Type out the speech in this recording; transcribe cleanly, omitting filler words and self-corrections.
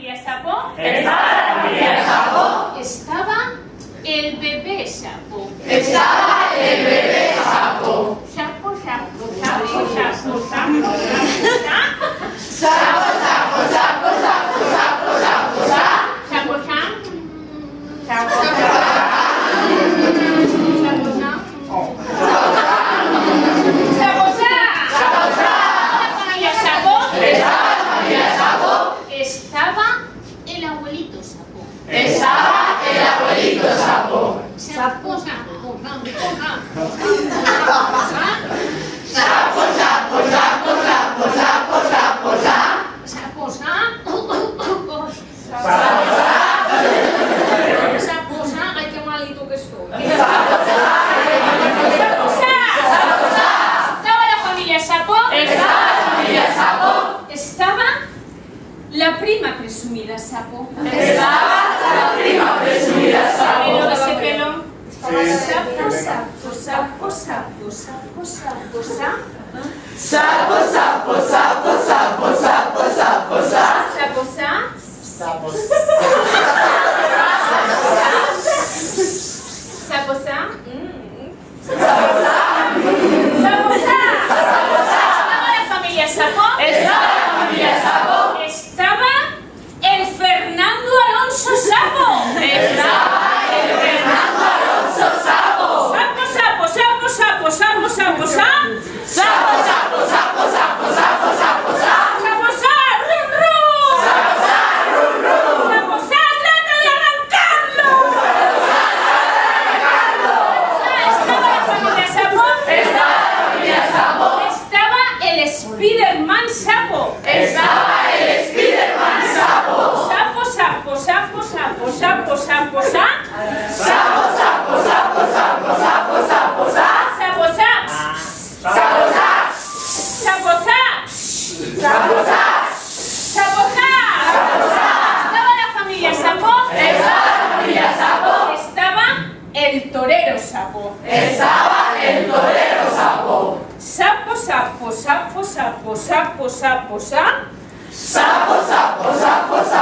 familia sapo? Estaba la familia sapo. Estaba el bebé sapo. Estaba el bebé sapo. Sapo, sapo, sapo, sapo, sapo, sapo, Sapo, sapo, sapo, sapo, sapo, sapo, sapo, sapo, estaba el abuelito sapo. estaba el abuelito sapo. Sapo, sapo, Sapo, sapo, sapo, sapo, sapo, sapo, sapo, ay, qué malito que estoy. Estaba la familia sapo. Estaba la familia sapo. Estaba la prima presumida sapo. Estaba la prima presumida ¿Sabéis lo de sapo. ese pelo? Sí. Sapo, sapo, sapo, sapo, sapo, sapo, sapo. Sapo, sapo, sapo, sapo, sapo, sapo, Sapo, sa. Sapos. Sapo, sa. Sapo, sa. Estaba la familia sapo. Estaba la familia sapo. Estaba el Fernando Alonso sapo. Estaba el Fernando Alonso sapo. Sapo, sapo, sapo, sapo, sapo, sapo, sa. Sapo, sapo, sapo, sapo, sapo, sapo, Sapo, sa, rum, rum. Sapo, sa, trata de arrancarlo. Estaba la familia sapo. Estaba la familia sapo. Estaba el Spiderman sapo. Estaba el Spiderman sapo. Sapo, sapo, sapo, sapo, sapo, sapo, sa. Sapo, sapo, sapo, sapo, sapo, sapo, Sapo, sa. sapo, Sapo, sa. sapo, Sapo, sa. Estaba la familia sapo. Estaba la familia sapo. Estaba el torero sapo. Estaba el torero sapo. Sapo, sapo, sapo, sapo, sapo, sapo, sa. Sapo, sapo, sapo,